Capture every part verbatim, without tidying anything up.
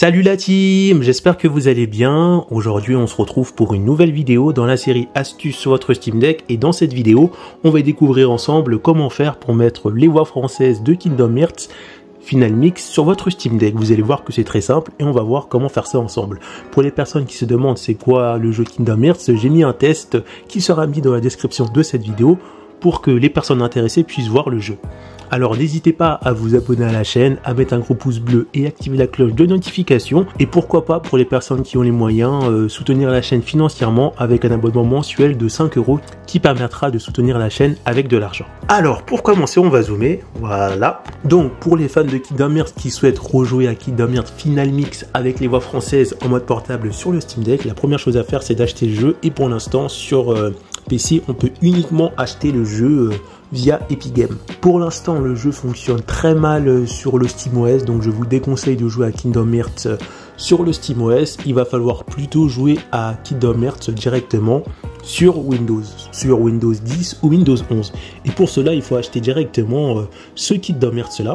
Salut la team, j'espère que vous allez bien. Aujourd'hui on se retrouve pour une nouvelle vidéo dans la série astuces sur votre Steam Deck, et dans cette vidéo on va découvrir ensemble comment faire pour mettre les voix françaises de Kingdom Hearts Final Mix sur votre Steam Deck. Vous allez voir que c'est très simple et on va voir comment faire ça ensemble. Pour les personnes qui se demandent c'est quoi le jeu Kingdom Hearts, j'ai mis un test qui sera mis dans la description de cette vidéo pour que les personnes intéressées puissent voir le jeu. Alors n'hésitez pas à vous abonner à la chaîne, à mettre un gros pouce bleu et activer la cloche de notification. Et pourquoi pas, pour les personnes qui ont les moyens, euh, soutenir la chaîne financièrement avec un abonnement mensuel de cinq euros qui permettra de soutenir la chaîne avec de l'argent. Alors pour commencer, on va zoomer, voilà. Donc pour les fans de Kingdom Hearts qui souhaitent rejouer à Kingdom Hearts Final Mix avec les voix françaises en mode portable sur le Steam Deck, la première chose à faire c'est d'acheter le jeu. Et pour l'instant sur euh, P C, on peut uniquement acheter le jeu euh, via Epic Games. Pour l'instant, le jeu fonctionne très mal sur le SteamOS, donc je vous déconseille de jouer à Kingdom Hearts sur le SteamOS. Il va falloir plutôt jouer à Kingdom Hearts directement sur Windows, sur Windows dix ou Windows onze. Et pour cela, il faut acheter directement euh, ce Kingdom Hearts là.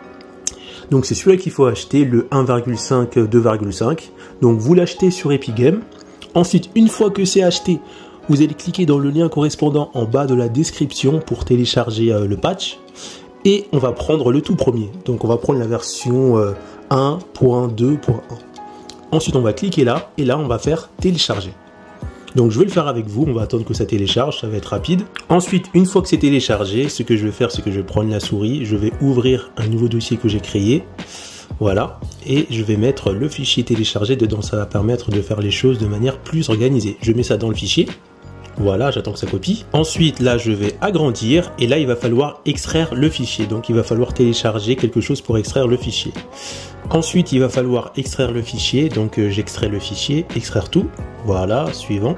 Donc c'est celui-là qu'il faut acheter, le un virgule cinq, deux virgule cinq. Donc vous l'achetez sur Epic Games. Ensuite, une fois que c'est acheté, vous allez cliquer dans le lien correspondant en bas de la description pour télécharger euh, le patch. Et on va prendre le tout premier. Donc on va prendre la version euh, un point deux point un. Ensuite on va cliquer là et là on va faire télécharger. Donc je vais le faire avec vous, on va attendre que ça télécharge, ça va être rapide. Ensuite, une fois que c'est téléchargé, ce que je vais faire c'est que je vais prendre la souris, je vais ouvrir un nouveau dossier que j'ai créé. Voilà, et je vais mettre le fichier téléchargé dedans, ça va permettre de faire les choses de manière plus organisée. Je mets ça dans le fichier. Voilà, j'attends que ça copie. Ensuite, là, je vais agrandir et là, il va falloir extraire le fichier. Donc, il va falloir télécharger quelque chose pour extraire le fichier. Ensuite, il va falloir extraire le fichier. Donc, euh, j'extrais le fichier, extraire tout. Voilà, suivant.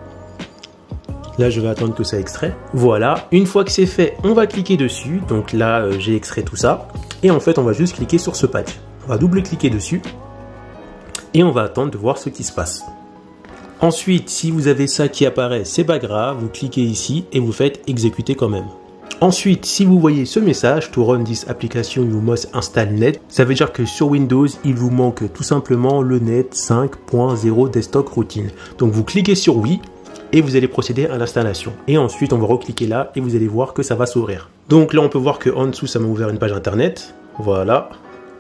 Là, je vais attendre que ça extrait. Voilà, une fois que c'est fait, on va cliquer dessus. Donc là, euh, j'ai extrait tout ça. Et en fait, on va juste cliquer sur ce patch. On va double-cliquer dessus. Et on va attendre de voir ce qui se passe. Ensuite, si vous avez ça qui apparaît, c'est pas grave, vous cliquez ici et vous faites exécuter quand même. Ensuite, si vous voyez ce message, to run this application you must install net, ça veut dire que sur Windows, il vous manque tout simplement le net cinq point zéro desktop routine. Donc vous cliquez sur oui et vous allez procéder à l'installation. Et ensuite, on va recliquer là et vous allez voir que ça va s'ouvrir. Donc là, on peut voir que en dessous, ça m'a ouvert une page internet. Voilà.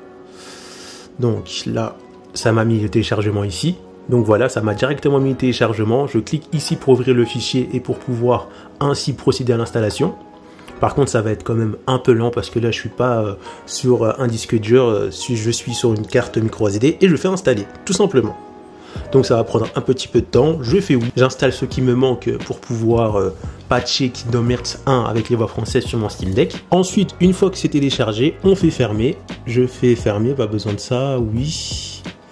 Donc là, ça m'a mis le téléchargement ici. Donc voilà, ça m'a directement mis le téléchargement. Je clique ici pour ouvrir le fichier et pour pouvoir ainsi procéder à l'installation. Par contre, ça va être quand même un peu lent parce que là, je suis pas euh, sur euh, un disque dur, euh, je suis sur une carte micro S D et je fais installer, tout simplement. Donc ça va prendre un petit peu de temps. Je fais oui. J'installe ce qui me manque pour pouvoir euh, patcher Kingdom Hearts un avec les voix françaises sur mon Steam Deck. Ensuite, une fois que c'est téléchargé, on fait fermer. Je fais fermer, pas besoin de ça, oui.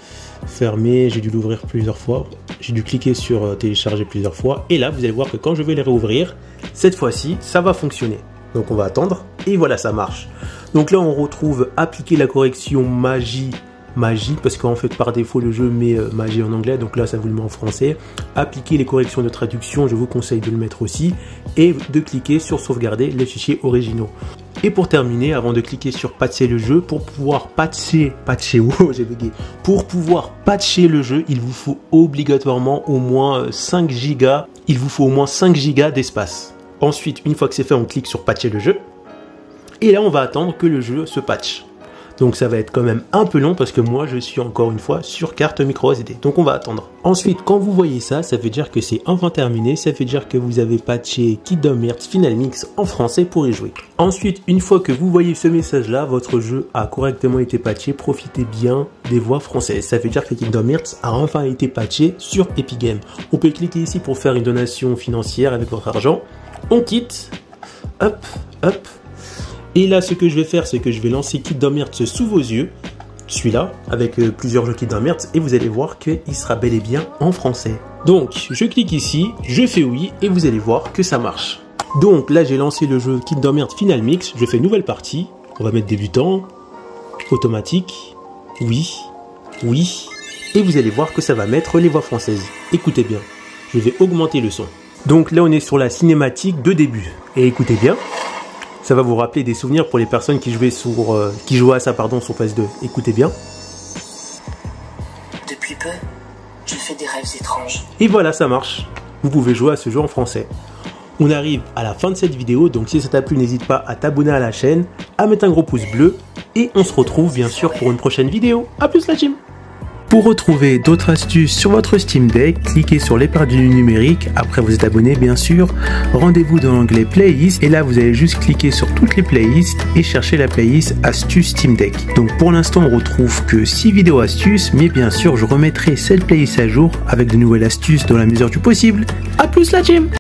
Fermé, j'ai dû l'ouvrir plusieurs fois, j'ai dû cliquer sur euh, télécharger plusieurs fois, et là vous allez voir que quand je vais les réouvrir, cette fois-ci ça va fonctionner. Donc on va attendre, et voilà, ça marche. Donc là on retrouve appliquer la correction magie, magie, parce qu'en fait par défaut le jeu met euh, magie en anglais, donc là ça vous le met en français. Appliquer les corrections de traduction, je vous conseille de le mettre aussi, et de cliquer sur sauvegarder les fichiers originaux. Et pour terminer, avant de cliquer sur patcher le jeu, pour pouvoir patcher, patcher, wow, j'ai bugué, pour pouvoir patcher le jeu, il vous faut obligatoirement au moins cinq gigas, il vous faut au moins cinq gigas d'espace. Ensuite, une fois que c'est fait, on clique sur patcher le jeu, et là on va attendre que le jeu se patche. Donc ça va être quand même un peu long parce que moi je suis encore une fois sur carte micro S D. Donc on va attendre. Ensuite, quand vous voyez ça, ça veut dire que c'est enfin terminé. Ça veut dire que vous avez patché Kingdom Hearts Final Mix en français pour y jouer. Ensuite, une fois que vous voyez ce message là, votre jeu a correctement été patché. Profitez bien des voix françaises. Ça veut dire que Kingdom Hearts a enfin été patché sur Epic Games. On peut cliquer ici pour faire une donation financière avec votre argent. On quitte. Hop, hop. Et là, ce que je vais faire, c'est que je vais lancer Kingdom Hearts sous vos yeux, celui-là, avec euh, plusieurs jeux Kingdom Hearts, et vous allez voir qu'il sera bel et bien en français. Donc, je clique ici, je fais oui, et vous allez voir que ça marche. Donc là, j'ai lancé le jeu Kingdom Hearts Final Mix, je fais nouvelle partie, on va mettre débutant, automatique, oui, oui, et vous allez voir que ça va mettre les voix françaises. Écoutez bien, je vais augmenter le son. Donc là, on est sur la cinématique de début, et écoutez bien. Ça va vous rappeler des souvenirs pour les personnes qui jouaient, sur, euh, qui jouaient à ça pardon, sur P S deux. Écoutez bien. Depuis peu, je fais des rêves étranges. Et voilà, ça marche. Vous pouvez jouer à ce jeu en français. On arrive à la fin de cette vidéo, donc si ça t'a plu, n'hésite pas à t'abonner à la chaîne, à mettre un gros pouce bleu, et on se retrouve bien sûr pour une prochaine vidéo. A plus la team! Pour retrouver d'autres astuces sur votre Steam Deck, cliquez sur l'épingle du numérique, après vous êtes abonné bien sûr, rendez-vous dans l'onglet Playlist et là vous allez juste cliquer sur toutes les playlists et chercher la playlist Astuces Steam Deck. Donc pour l'instant on retrouve que six vidéos astuces, mais bien sûr je remettrai cette playlist à jour avec de nouvelles astuces dans la mesure du possible. A plus la team!